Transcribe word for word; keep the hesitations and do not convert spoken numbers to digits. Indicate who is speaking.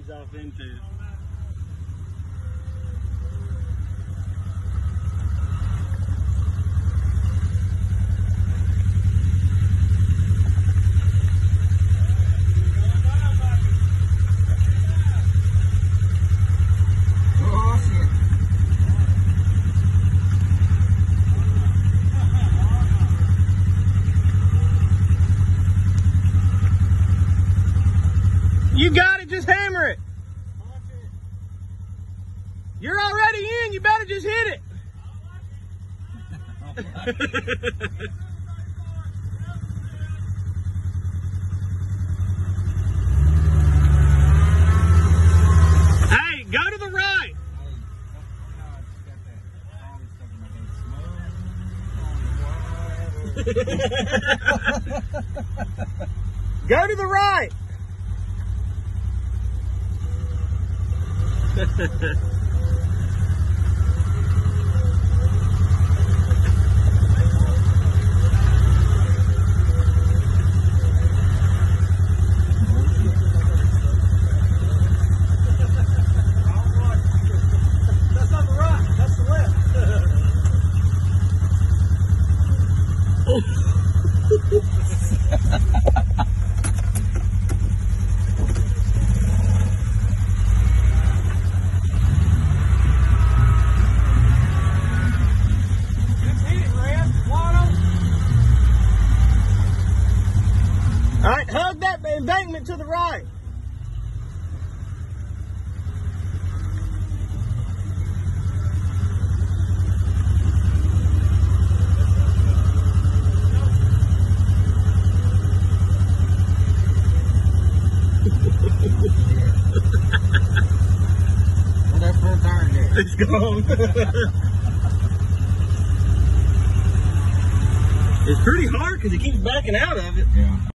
Speaker 1: he's off into. You got it, just hammer it. You're already in, you better just hit it. Hey, go to the right. Go to the right. That's not the right, that's the left. All right, hug that embankment to the right.
Speaker 2: Well, that's full turn there.
Speaker 1: It's gone. It's pretty hard because he keeps backing out of it.
Speaker 2: Yeah.